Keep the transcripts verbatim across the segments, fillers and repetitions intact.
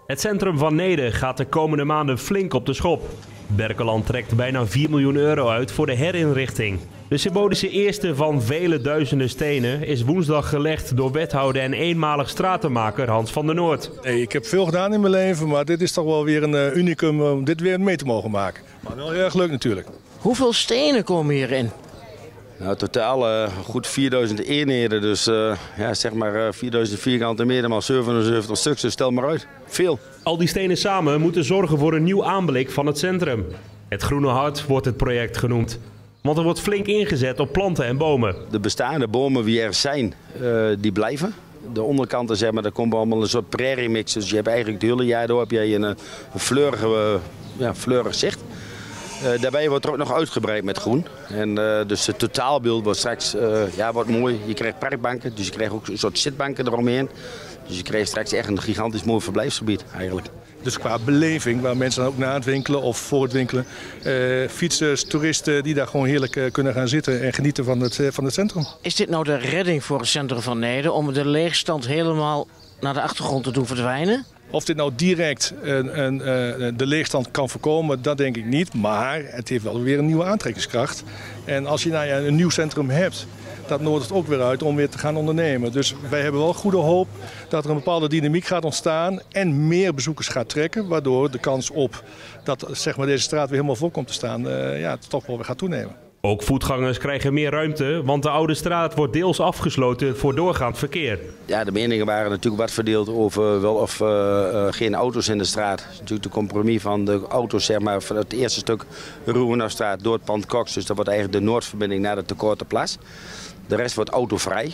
Het centrum van Neede gaat de komende maanden flink op de schop. Berkeland trekt bijna vier miljoen euro uit voor de herinrichting. De symbolische eerste van vele duizenden stenen is woensdag gelegd door wethouder en eenmalig stratenmaker Hans van der Noort. Hey, ik heb veel gedaan in mijn leven, maar dit is toch wel weer een uh, unicum om dit weer mee te mogen maken. Maar wel heel erg leuk natuurlijk. Hoeveel stenen komen hierin? Nou, totaal uh, goed vierduizend eenheden, dus uh, ja, zeg maar uh, vierduizend vierkante meter, maar zevenenzeventig stuks, dus stel maar uit. Veel. Al die stenen samen moeten zorgen voor een nieuw aanblik van het centrum. Het Groene Hart wordt het project genoemd. Want er wordt flink ingezet op planten en bomen. De bestaande bomen die er zijn, uh, die blijven. De onderkanten, zeg maar, daar komt allemaal een soort prairie mix. Dus je hebt eigenlijk het hele jaar door heb je een, een fleurig, uh, ja, fleurig zicht. Uh, daarbij wordt er ook nog uitgebreid met groen. En, uh, dus het totaalbeeld wordt straks uh, ja, wordt mooi. Je krijgt parkbanken, dus je krijgt ook een soort zitbanken eromheen. Dus je krijgt straks echt een gigantisch mooi verblijfsgebied eigenlijk. Dus qua beleving, waar mensen dan ook na het winkelen of voor het winkelen, uh, fietsers, toeristen die daar gewoon heerlijk uh, kunnen gaan zitten en genieten van het, uh, van het centrum. Is dit nou de redding voor het centrum van Neede om de leegstand helemaal naar de achtergrond te doen verdwijnen? Of dit nou direct een, een, uh, de leegstand kan voorkomen, dat denk ik niet. Maar het heeft wel weer een nieuwe aantrekkingskracht. En als je nou ja, een nieuw centrum hebt, dat nodigt het ook weer uit om weer te gaan ondernemen. Dus wij hebben wel goede hoop dat er een bepaalde dynamiek gaat ontstaan en meer bezoekers gaat trekken. Waardoor de kans op dat zeg maar, deze straat weer helemaal vol komt te staan, uh, ja, toch wel weer gaat toenemen. Ook voetgangers krijgen meer ruimte, want de oude straat wordt deels afgesloten voor doorgaand verkeer. Ja, de meningen waren natuurlijk wat verdeeld over wel of uh, uh, geen auto's in de straat. Dat is natuurlijk de compromis van de auto's, zeg maar, van het eerste stuk Roerenaustraat door het pand Cox. Dus dat wordt eigenlijk de noordverbinding naar de Tekortenplas. De rest wordt autovrij.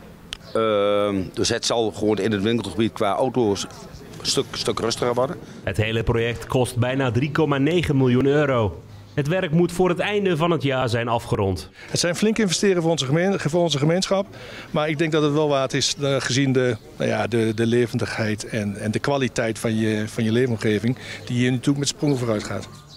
Uh, dus het zal gewoon in het winkelgebied qua auto's een stuk, stuk rustiger worden. Het hele project kost bijna drie komma negen miljoen euro. Het werk moet voor het einde van het jaar zijn afgerond. Het zijn flinke investeringen voor onze, gemeen, voor onze gemeenschap. Maar ik denk dat het wel waard is uh, gezien de, nou ja, de, de levendigheid en, en de kwaliteit van je, van je leefomgeving. Die hier natuurlijk met sprongen vooruit gaat.